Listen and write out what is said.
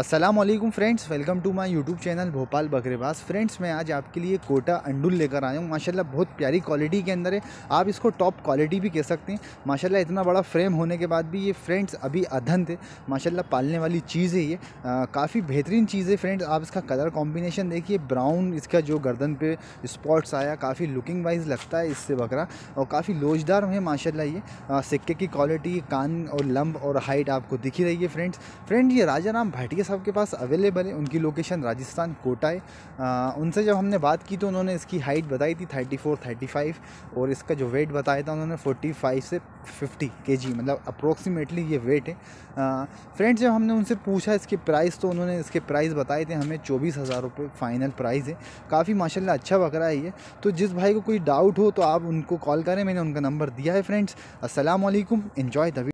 अस्सलाम वालेकुम friends, welcome to my YouTube channel Bhopal Bakrebaaz. Friends, मैं आज आपके लिए कोटा अंडुल लेकर आया हूँ। माशाल्लाह बहुत प्यारी क्वालिटी के अंदर है। आप इसको टॉप क्वालिटी भी कह सकते हैं। माशाल्लाह इतना बड़ा फ्रेम होने के बाद भी ये फ्रेंड्स अभी अधन थे। माशाल्लाह पालने वाली चीज़ है ये, काफ़ी बेहतरीन चीज़ है फ्रेंड्स। आप इसका कलर कॉम्बिनेशन देखिए, ब्राउन इसका जो गर्दन पे स्पॉट्स आया, काफ़ी लुकिंग वाइज लगता है इससे बकरा, और काफ़ी लोचदार है माशाल्लाह ये। सिक्के की क्वालिटी, कान और लंब और हाइट आपको दिख ही रही है फ्रेंड ये राजा राम भाटिया साहब के पास अवेलेबल है। उनकी लोकेशन राजस्थान कोटा है। उनसे जब हमने बात की तो उन्होंने इसकी हाइट बताई थी 34-35, और इसका जो वेट बताया था उन्होंने 45 से 50 kg, मतलब अप्रोक्सीमेटली ये वेट है। फ्रेंड्स, जब हमने उनसे पूछा इसके प्राइस तो उन्होंने इसके प्राइस बताए थे हमें 24,000 रुपये फाइनल प्राइस है। काफ़ी माशाल्लाह अच्छा बकरा है ये। तो जिस भाई को कोई डाउट हो तो आप उनको कॉल करें, मैंने उनका नंबर दिया है फ्रेंड्स। अस्सलाम वालेकुम, एंजॉय द